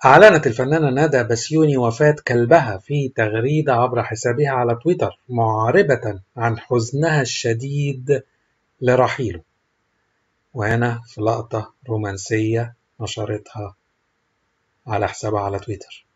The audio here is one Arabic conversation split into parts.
أعلنت الفنانة ندى بسيوني وفاة كلبها في تغريدة عبر حسابها على تويتر معربة عن حزنها الشديد لرحيله، وهنا في لقطة رومانسية نشرتها على حسابها على تويتر،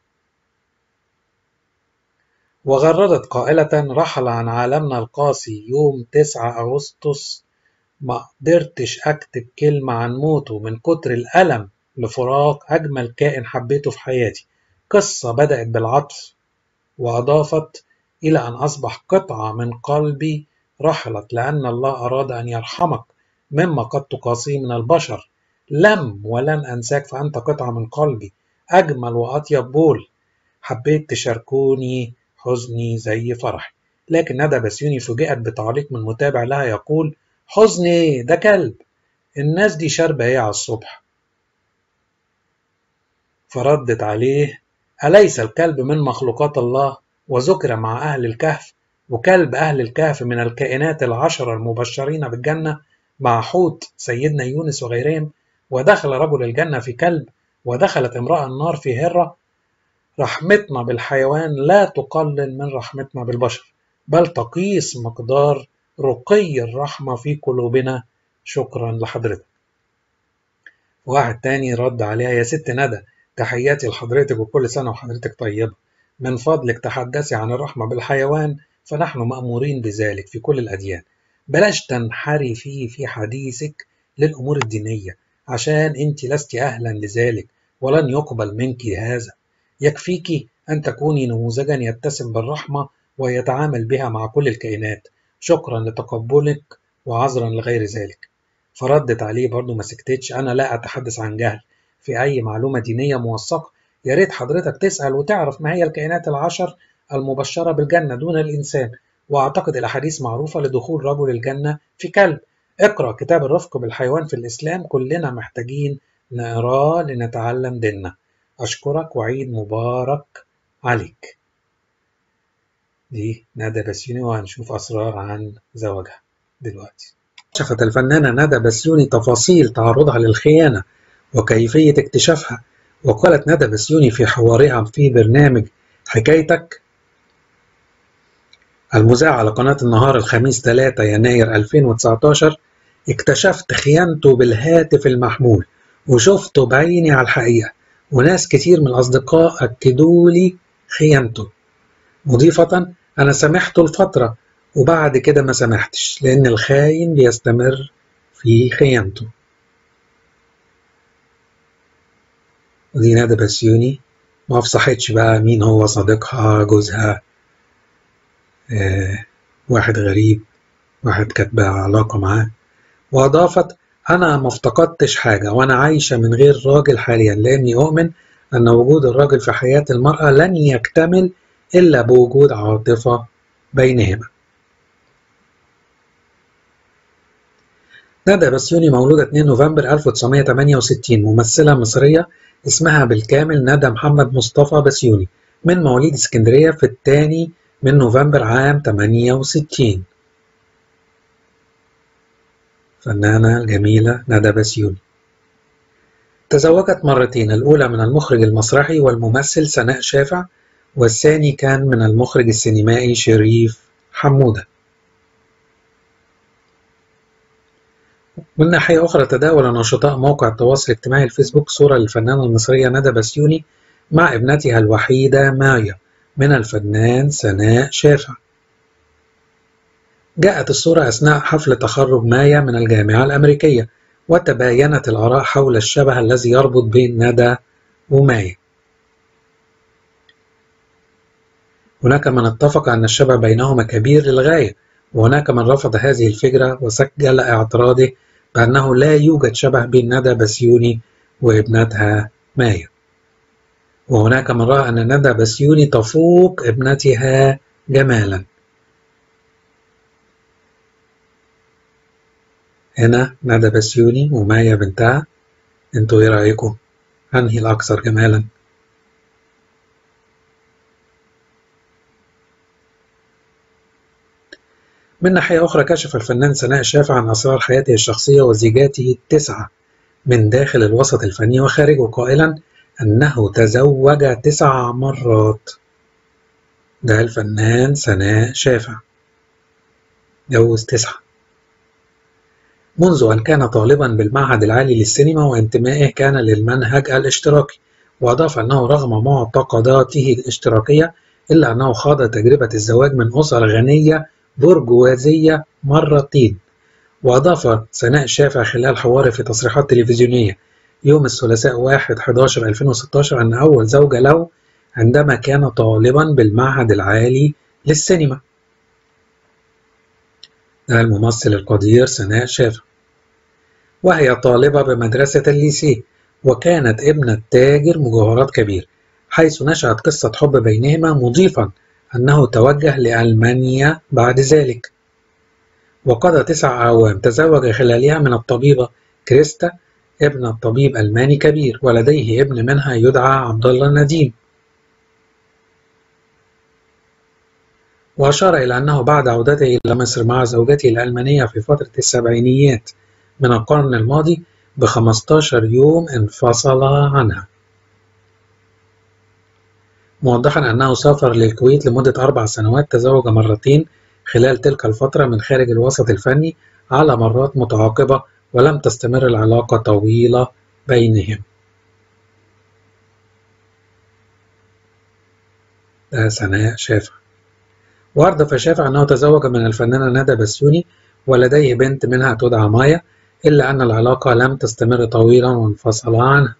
وغردت قائلة: رحل عن عالمنا القاسي يوم 9 أغسطس، ما قدرتش أكتب كلمة عن موته من كتر الألم لفراق أجمل كائن حبيته في حياتي. قصة بدأت بالعطف، وأضافت: إلى أن أصبح قطعة من قلبي رحلت لأن الله أراد أن يرحمك مما قد تقاسيه من البشر. لم ولن أنساك، فأنت قطعة من قلبي، أجمل وأطيب بول، حبيت تشاركوني حزني زي فرحي. لكن ندى بسيوني فوجئت بتعليق من متابع لها يقول: حزني ده كلب، الناس دي شاربة ايه على الصبح؟ فردت عليه: أليس الكلب من مخلوقات الله وذكر مع أهل الكهف، وكلب أهل الكهف من الكائنات العشرة المبشرين بالجنة مع حوت سيدنا يونس وغيرهم، ودخل رجل الجنة في كلب، ودخلت امرأة النار في هرة. رحمتنا بالحيوان لا تقلل من رحمتنا بالبشر، بل تقيس مقدار رقي الرحمة في قلوبنا. شكرا لحضرتك. واحد تاني رد عليها: يا ست ندى، تحياتي لحضرتك وكل سنة وحضرتك طيبة، من فضلك تحدثي عن الرحمة بالحيوان، فنحن مأمورين بذلك في كل الأديان. بلاش تنحرفي في حديثك للأمور الدينية، عشان انت لست أهلا لذلك ولن يقبل منك هذا. يكفيك أن تكوني نموذجا يتسم بالرحمة ويتعامل بها مع كل الكائنات. شكرا لتقبلك وعذرا لغير ذلك. فردت عليه برضو ما سكتتش: أنا لا أتحدث عن جهل في أي معلومة دينية موثقة، يا ريت حضرتك تسأل وتعرف ما هي الكائنات العشر المبشرة بالجنة دون الإنسان، وأعتقد الأحاديث معروفة لدخول رجل الجنة في كلب. اقرأ كتاب الرفق بالحيوان في الإسلام، كلنا محتاجين نقراه لنتعلم ديننا. أشكرك وعيد مبارك عليك. دي ندى بسيوني، وهنشوف أسرار عن زواجها دلوقتي. كشفت الفنانة ندى بسيوني تفاصيل تعرضها للخيانة وكيفية اكتشافها، وقالت ندى بسيوني في حوارها في برنامج حكايتك المذاع على قناة النهار الخميس 3 يناير 2019: اكتشفت خيانته بالهاتف المحمول وشفته بعيني على الحقيقة، وناس كتير من الأصدقاء أكدوا لي خيانته، مضيفة: أنا سامحته لفترة وبعد كده ما سامحتش، لأن الخاين بيستمر في خيانته. ودي ندى بسيوني ما افصحتش بقى مين هو صديقها، جوزها، واحد غريب، واحد كاتبة علاقة معاه. وأضافت: أنا ما افتقدتش حاجة وأنا عايشة من غير راجل حاليا، لأني أؤمن أن وجود الراجل في حياة المرأة لن يكتمل إلا بوجود عاطفة بينهما. ندى بسيوني مولودة 2 نوفمبر 1968، ممثلة مصرية اسمها بالكامل ندى محمد مصطفى بسيوني، من مواليد اسكندرية في 2 نوفمبر عام 68. فنانة الجميلة ندى بسيوني. تزوجت مرتين، الأولى من المخرج المسرحي والممثل سناء شافع، والثاني كان من المخرج السينمائي شريف حمودة. من ناحية أخرى، تداول نشطاء موقع التواصل الاجتماعي الفيسبوك صورة للفنانة المصرية ندى بسيوني مع ابنتها الوحيدة مايا من الفنان سناء شافع. جاءت الصورة أثناء حفل تخرج مايا من الجامعة الأمريكية، وتباينت الآراء حول الشبه الذي يربط بين ندى ومايا. هناك من اتفق أن الشبه بينهما كبير للغاية، وهناك من رفض هذه الفكرة وسجل اعتراضه بأنه لا يوجد شبه بين ندى بسيوني وابنتها مايا، وهناك من رأى أن ندى بسيوني تفوق ابنتها جمالا. هنا ندى بسيوني ومايا بنتها، انتوا ايه رأيكم؟ أنهي الأكثر جمالا؟ من ناحية أخرى، كشف الفنان سناء شافع عن أسرار حياته الشخصية وزيجاته 9 من داخل الوسط الفني وخارجه، قائلا: أنه تزوج 9 مرات. ده الفنان سناء شافع، جوز 9 منذ أن كان طالبا بالمعهد العالي للسينما، وانتمائه كان للمنهج الاشتراكي. وأضاف أنه رغم معتقداته الاشتراكية إلا أنه خاض تجربة الزواج من أسر غنية برجوازية مرتين. وأضاف سناء شافع خلال حواره في تصريحات تلفزيونية يوم الثلاثاء 1/11/2016 أن أول زوجة له عندما كان طالبا بالمعهد العالي للسينما. ده الممثل القدير سناء شافع، وهي طالبة بمدرسة الليسيه، وكانت ابنة تاجر مجوهرات كبير، حيث نشأت قصة حب بينهما، مضيفا أنه توجه لألمانيا بعد ذلك. وقضى 9 أعوام تزوج خلالها من الطبيبة كريستا، ابنة طبيب ألماني كبير، ولديه ابن منها يدعى عبد الله نديم. وأشار إلى أنه بعد عودته إلى مصر مع زوجته الألمانية في فترة السبعينيات من القرن الماضي ب15 يوم انفصل عنها، موضحا أنه سافر للكويت لمدة 4 سنوات، تزوج مرتين خلال تلك الفترة من خارج الوسط الفني على مرات متعاقبة، ولم تستمر العلاقة طويلة بينهم. ده سناء شافع. وأردف شافع أنه تزوج من الفنانة ندى بسيوني، ولديه بنت منها تدعى مايا، إلا أن العلاقة لم تستمر طويلا وانفصل عنها.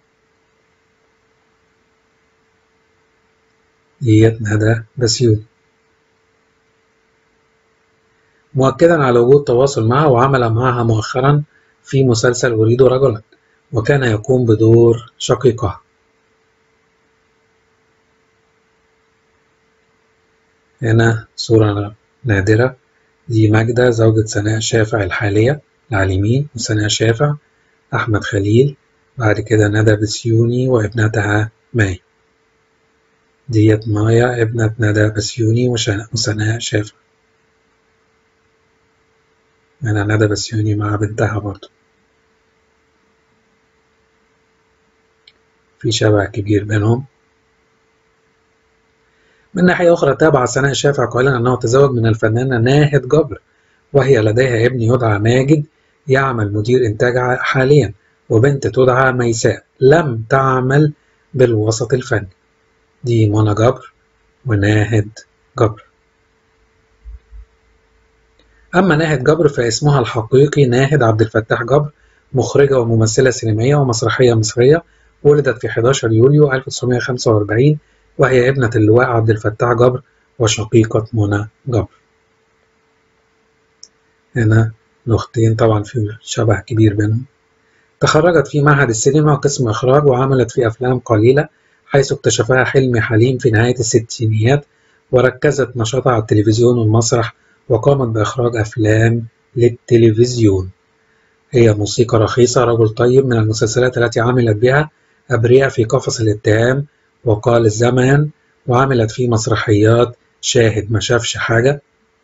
ديت ندى بسيوني، مؤكدا على وجود تواصل معها، وعمل معها مؤخرا في مسلسل أريد رجلا، وكان يقوم بدور شقيقها. هنا صورة نادرة، دي ماجدة زوجة سناء شافع الحالية على اليمين، وسناء شافع أحمد خليل، بعد كده ندى بسيوني وابنتها ماي. ديت مايا ابنة ندى بسيوني وسناء شافع. هنا ندى بسيوني مع بنتها برضو، في شبه كبير بينهم. من ناحية أخرى تابع سناء شافع قائلا أنه تزوج من الفنانة ناهد جبر، وهي لديها ابن يدعى ماجد يعمل مدير إنتاج حاليا، وبنت تدعى ميساء لم تعمل بالوسط الفني. دي منى جبر وناهد جبر. أما ناهد جبر فاسمها الحقيقي ناهد عبد الفتاح جبر، مخرجة وممثلة سينمائية ومسرحية مصرية، ولدت في 11 يوليو 1945، وهي ابنة اللواء عبد الفتاح جبر وشقيقة منى جبر. هنا الأختين طبعا في شبه كبير بينهم. تخرجت في معهد السينما قسم إخراج، وعملت في أفلام قليلة، حيث اكتشفها حلمي حليم في نهاية الستينيات، وركزت نشاطها على التلفزيون والمسرح، وقامت بإخراج أفلام للتلفزيون. هي موسيقى رخيصة، رجل طيب، من المسلسلات التي عملت بها أبرياء في قفص الاتهام، وقال الزمان، وعملت في مسرحيات شاهد ما شافش حاجة،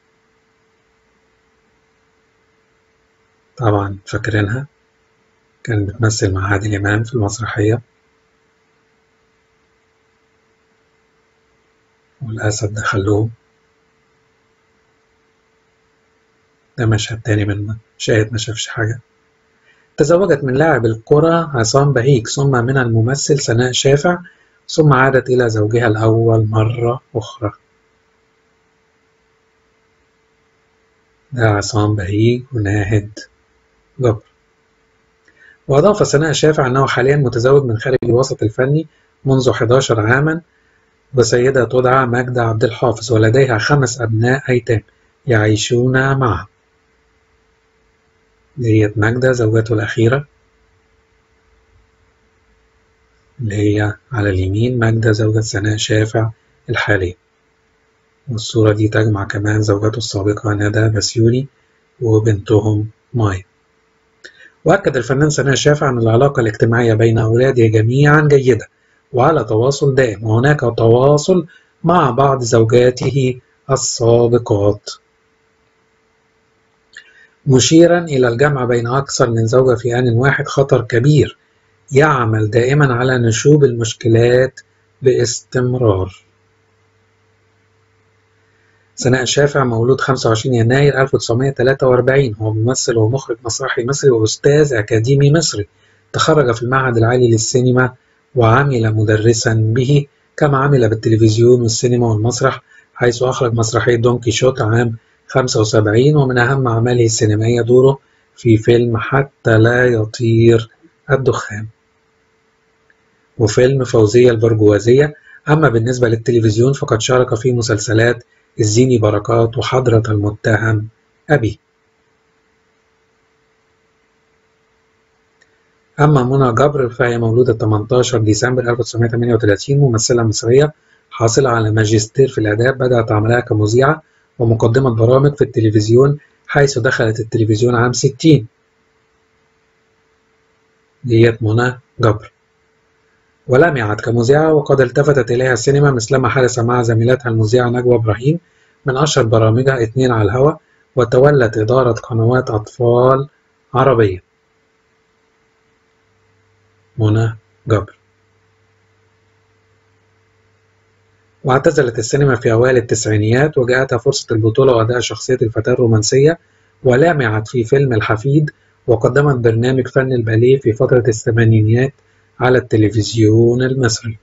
طبعا فاكرينها، كانت بتمثل مع عادل إمام في المسرحية، والأسد دخلهم. ده مشهد تاني من شاهد ما شافش حاجة. تزوجت من لاعب الكرة عصام بهيج، ثم من الممثل سناء شافع، ثم عادت إلى زوجها الأول مرة أخرى. ده عصام بهيج وناهد جبر. وأضاف سناء شافع أنه حاليا متزوج من خارج الوسط الفني منذ 11 عاما بسيدة تدعى ماجدة عبد الحافظ، ولديها 5 أبناء أيتام يعيشون معه. ديت ماجدة زوجته الأخيرة اللي هي على اليمين، ماجدة زوجة سناء شافع الحالية. والصورة دي تجمع كمان زوجته السابقة ندى بسيوني وبنتهم مايا. وأكد الفنان سناء شافع أن العلاقة الاجتماعية بين أولاده جميعا جيدة وعلى تواصل دائم، وهناك تواصل مع بعض زوجاته السابقات، مشيرا إلى الجمع بين أكثر من زوجة في آن واحد خطر كبير يعمل دائما على نشوب المشكلات باستمرار. سناء الشافع مولود 25 يناير 1943، هو ممثل ومخرج مسرحي مصري وأستاذ أكاديمي مصري. تخرج في المعهد العالي للسينما وعمل مدرسا به، كما عمل بالتلفزيون والسينما والمسرح، حيث أخرج مسرحية دون كيشوت عام 75، ومن أهم أعماله السينمائية دوره في فيلم حتى لا يطير الدخان وفيلم فوزية البرجوازية. أما بالنسبة للتلفزيون فقد شارك في مسلسلات الزيني بركات وحضرة المتهم أبي. أما منى جبر فهي مولودة 18 ديسمبر 1938، ممثلة مصرية حاصلة على ماجستير في الآداب. بدأت عملها كمذيعة ومقدمة برامج في التلفزيون، حيث دخلت التلفزيون عام 60. ديت منى جبر. ولمعت كمذيعة وقد التفتت إليها السينما، مثلما حدث مع زميلتها المذيعة نجوى إبراهيم من أشهر برامجها 2 على الهواء، وتولت إدارة قنوات أطفال عربية. منى جبر. واعتزلت السينما في أوائل التسعينيات، وجاءتها فرصة البطولة وأداء شخصية الفتاة الرومانسية، ولمعت في فيلم الحفيد، وقدمت برنامج فن الباليه في فترة الثمانينيات على التلفزيون المصري.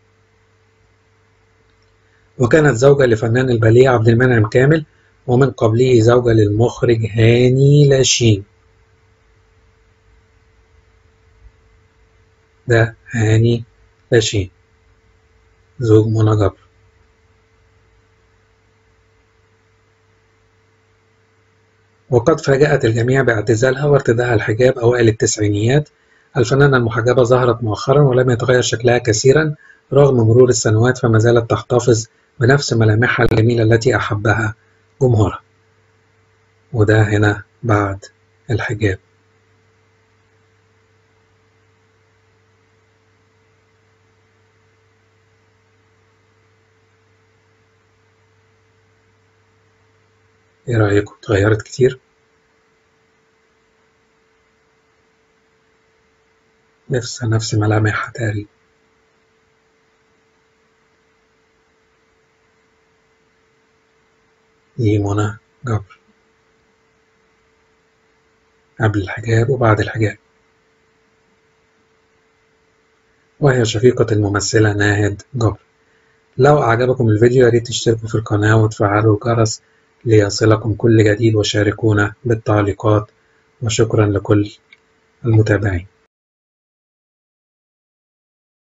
وكانت زوجة لفنان الباليه عبد المنعم كامل، ومن قبله زوجة للمخرج هاني لاشين. ده هاني لاشين زوج منى جبر. وقد فاجأت الجميع باعتزالها وارتداءها الحجاب أوائل التسعينيات. الفنانة المحجبة ظهرت مؤخرا ولم يتغير شكلها كثيرا رغم مرور السنوات، فما زالت تحتفظ بنفس ملامحها الجميلة التي أحبها جمهورها. وده هنا بعد الحجاب. ايه رأيكم؟ اتغيرت كتير؟ نفس ملامحها تقريبا. دي منى جبر قبل الحجاب وبعد الحجاب، وهي شقيقة الممثلة ناهد جبر. لو أعجبكم الفيديو ياريت تشتركوا في القناة وتفعلوا الجرس ليصلكم كل جديد، وشاركونا بالتعليقات، وشكرا لكل المتابعين.